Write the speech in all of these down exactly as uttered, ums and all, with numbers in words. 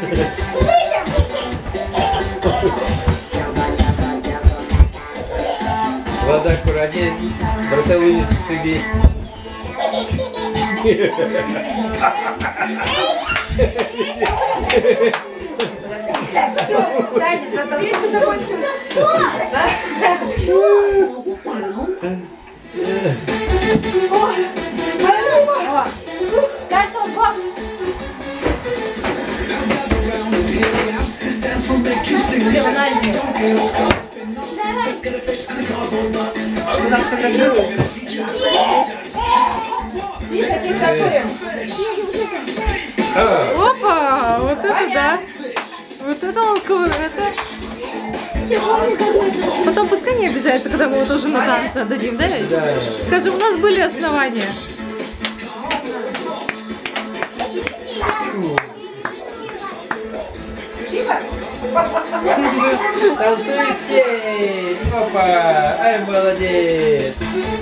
Вода аккуратнее, братовые сюди. Все, Танец, затопленка закончилась. Картон бокс. Тихо, тихо, Опа, вот это да. Вот это алкоголь, это... Потом пускай не обижается, когда мы его тоже на танцы отдадим, да? Да. Скажем, у нас были основания. Танцуйте! Опа! Ай, молодец!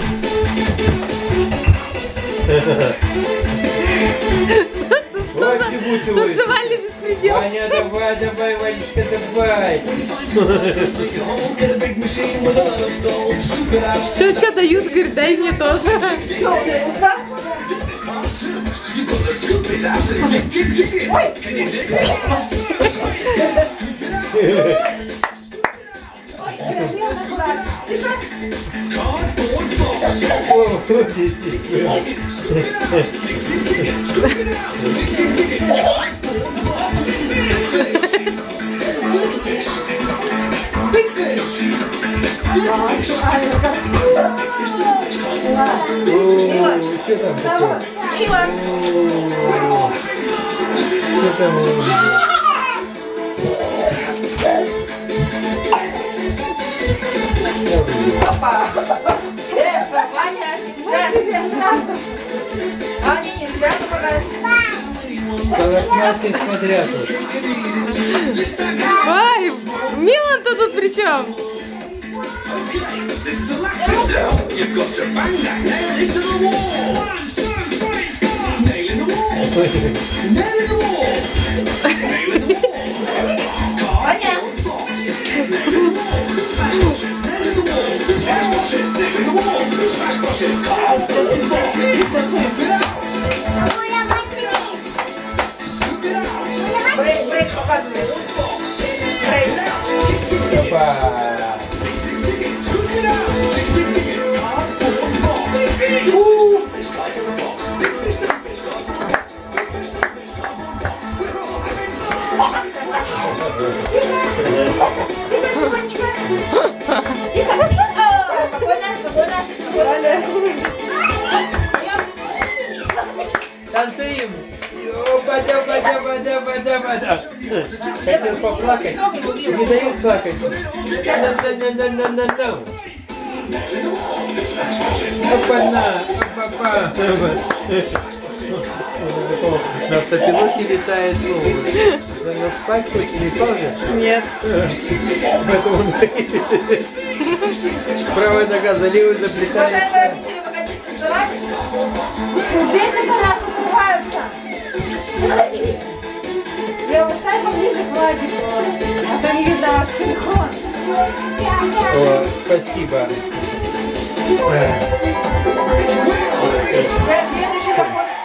Тут что за танцевальный беспредел? Ваня, давай, давай, Ванечка, давай! Что, что дают? Говорит, дай мне тоже. Что там такое? Что там? Опа! Э, Ваня, нельзя! Ваня, нельзя попадать! Колокнатый смотря тут. Ой, Милан-то тут при чем? Брейк, брейк показывай. Брейк. Опа! Танцуем! Бада, бада, бада, бада, бада. Хотел поплакать, не дают плакать. На-на-на-на-на-на-на. Опа-на, опа-па. На автопилоте летает голубь. На спать хоть не тоже? Нет. Поэтому правая нога залива заплетается. Дети за нас укрываются. Я устань поближе к Владику. А то не видно ваш синхрон. О, спасибо. Я следующий заход.